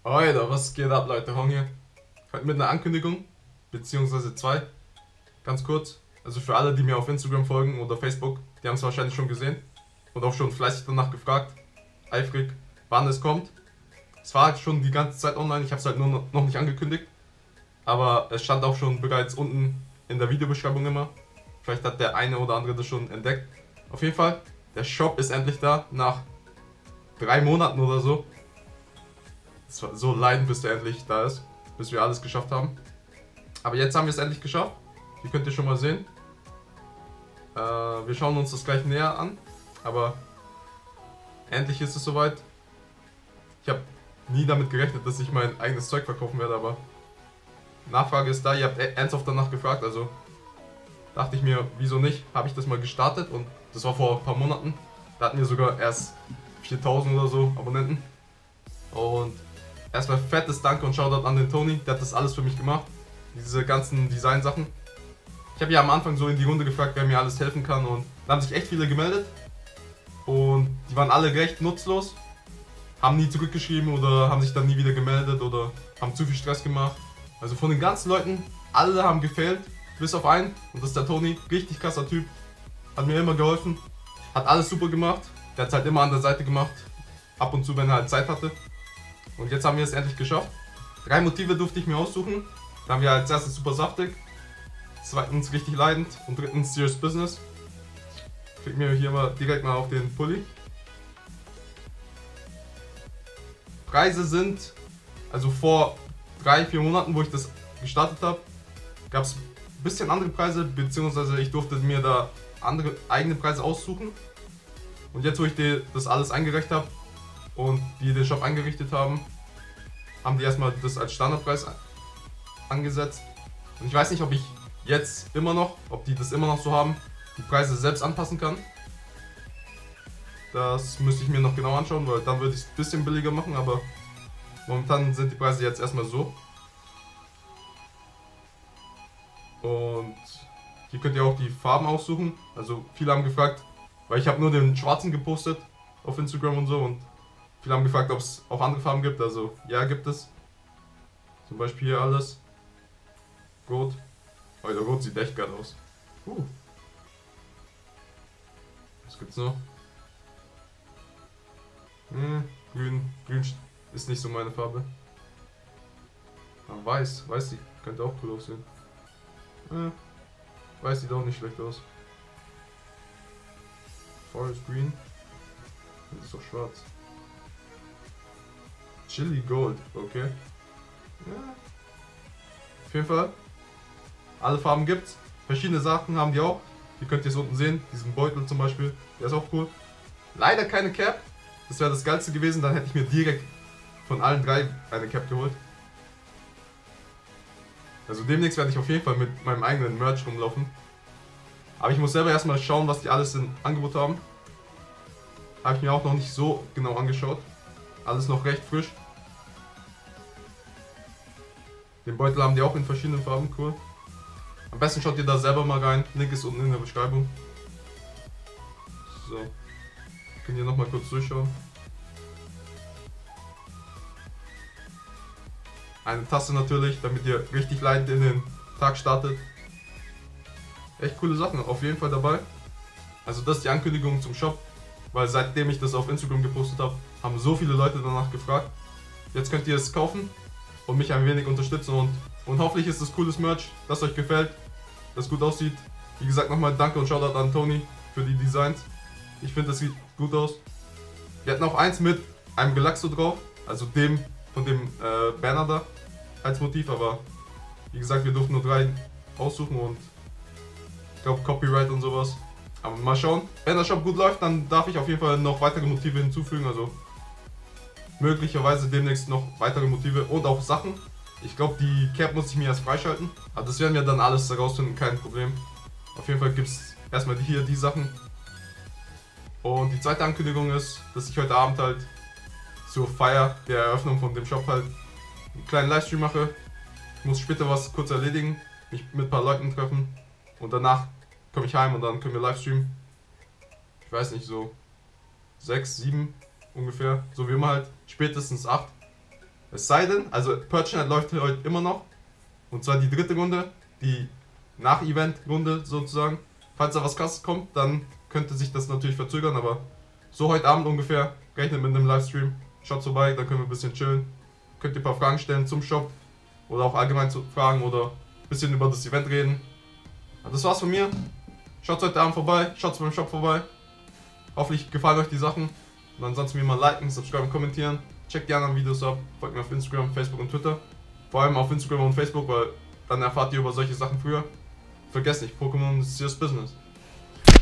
Alter, was geht ab, Leute? Hong hier. Heute mit einer Ankündigung, beziehungsweise zwei. Ganz kurz. Also für alle, die mir auf Instagram folgen oder Facebook, die haben es wahrscheinlich schon gesehen und auch schon fleißig danach gefragt, eifrig, wann es kommt. Es war halt schon die ganze Zeit online, ich habe es halt nur noch nicht angekündigt, aber es stand auch schon bereits unten in der Videobeschreibung immer. Vielleicht hat der eine oder andere das schon entdeckt. Auf jeden Fall, der Shop ist endlich da, nach 3 Monaten oder so. Es war so leiden, bis der endlich da ist, bis wir alles geschafft haben. Aber jetzt haben wir es endlich geschafft. Hier könnt ihr schon mal sehen. Wir schauen uns das gleich näher an. Aber endlich ist es soweit. Ich habe nie damit gerechnet, dass ich mein eigenes Zeug verkaufen werde, aber Nachfrage ist da. Ihr habt ernsthaft danach gefragt, also dachte ich mir, wieso nicht? Habe ich das mal gestartet und das war vor ein paar Monaten. Da hatten wir sogar erst 4000 oder so Abonnenten. Und erstmal fettes Danke und Shoutout an den Tony, der hat das alles für mich gemacht. Diese ganzen Design-Sachen. Ich habe ja am Anfang so in die Runde gefragt, wer mir alles helfen kann, und da haben sich echt viele gemeldet. Und die waren alle recht nutzlos. Haben nie zurückgeschrieben oder haben sich dann nie wieder gemeldet oder haben zu viel Stress gemacht. Also von den ganzen Leuten, alle haben gefailt, bis auf einen. Und das ist der Tony, richtig krasser Typ. Hat mir immer geholfen, hat alles super gemacht. Der hat es halt immer an der Seite gemacht, ab und zu, wenn er halt Zeit hatte. Und jetzt haben wir es endlich geschafft. 3 Motive durfte ich mir aussuchen. Da haben wir als erstes super saftig, zweitens richtig leidend und drittens serious business. Kriegt mir hier mal direkt mal auf den Pulli. Preise sind, also vor 3-4 Monaten, wo ich das gestartet habe, gab es ein bisschen andere Preise, beziehungsweise ich durfte mir da andere eigene Preise aussuchen. Und jetzt, wo ich das alles eingereicht habe und die den Shop eingerichtet haben, haben die erstmal das als Standardpreis angesetzt. Und ich weiß nicht, ob ich jetzt immer noch, ob die das immer noch so haben, die Preise selbst anpassen kann. Das müsste ich mir noch genau anschauen, weil dann würde ich es ein bisschen billiger machen, aber momentan sind die Preise jetzt erstmal so. Und hier könnt ihr auch die Farben aussuchen. Also viele haben gefragt, weil ich habe nur den schwarzen gepostet auf Instagram und so, und viele haben gefragt, ob es auch andere Farben gibt. Also ja, gibt es. Zum Beispiel hier alles. Rot. Oh, der Rot sieht echt geil aus. Was gibt's noch? Grün. Grün ist nicht so meine Farbe. Aber weiß. Weiß, die könnte auch cool aussehen. Weiß sieht auch nicht schlecht aus. Forest Green. Das ist doch schwarz. Chili Gold, okay. Ja. Auf jeden Fall. Alle Farben gibt's. Verschiedene Sachen haben die auch. Hier könnt ihr es unten sehen. Diesen Beutel zum Beispiel. Der ist auch cool. Leider keine Cap. Das wäre das Geilste gewesen. Dann hätte ich mir direkt von allen 3 eine Cap geholt. Also demnächst werde ich auf jeden Fall mit meinem eigenen Merch rumlaufen. Aber ich muss selber erstmal schauen, was die alles in Angebot haben. Habe ich mir auch noch nicht so genau angeschaut. Alles noch recht frisch. Den Beutel haben die auch in verschiedenen Farben, cool. Am besten schaut ihr da selber mal rein. Link ist unten in der Beschreibung. So. Könnt ihr nochmal kurz durchschauen. Eine Tasse natürlich, damit ihr richtig leidend in den Tag startet. Echt coole Sachen, auf jeden Fall dabei. Also das ist die Ankündigung zum Shop, weil seitdem ich das auf Instagram gepostet habe, haben so viele Leute danach gefragt. Jetzt könnt ihr es kaufen und mich ein wenig unterstützen, und hoffentlich ist es cooles Merch, das euch gefällt, das gut aussieht. Wie gesagt, nochmal danke und Shoutout an Tony für die Designs. Ich finde, das sieht gut aus. Wir hatten auch eins mit einem Gelaxo drauf, also dem von dem Banner da als Motiv, aber wie gesagt, wir durften nur 3 aussuchen und ich glaube Copyright und sowas. Aber mal schauen. Wenn der Shop gut läuft, dann darf ich auf jeden Fall noch weitere Motive hinzufügen, also möglicherweise demnächst noch weitere Motive und auch Sachen. Ich glaube, die Cap muss ich mir erst freischalten, aber das werden wir dann alles herausfinden, kein Problem. Auf jeden Fall gibt es erstmal hier die Sachen. Und die zweite Ankündigung ist, dass ich heute Abend halt zur Feier der Eröffnung von dem Shop halt einen kleinen Livestream mache. Ich muss später was kurz erledigen, mich mit ein paar Leuten treffen und danach komme ich heim und dann können wir Livestreamen. Ich weiß nicht, so 6, 7 ungefähr, so wie immer halt, spätestens 8. Es sei denn, also Purge Night läuft heute immer noch. Und zwar die dritte Runde, die Nach-Event-Runde sozusagen. Falls da was krasses kommt, dann könnte sich das natürlich verzögern, aber so heute Abend ungefähr, rechnet mit einem Livestream. Schaut vorbei, dann können wir ein bisschen chillen. Könnt ihr ein paar Fragen stellen zum Shop oder auch allgemein zu Fragen oder ein bisschen über das Event reden. Also das war's von mir. Schaut heute Abend vorbei, schaut beim Shop vorbei. Hoffentlich gefallen euch die Sachen. Und ansonsten wie immer liken, subscriben, kommentieren. Checkt die anderen Videos ab. Folgt mir auf Instagram, Facebook und Twitter. Vor allem auf Instagram und Facebook, weil dann erfahrt ihr über solche Sachen früher. Vergesst nicht, Pokémon ist serious business.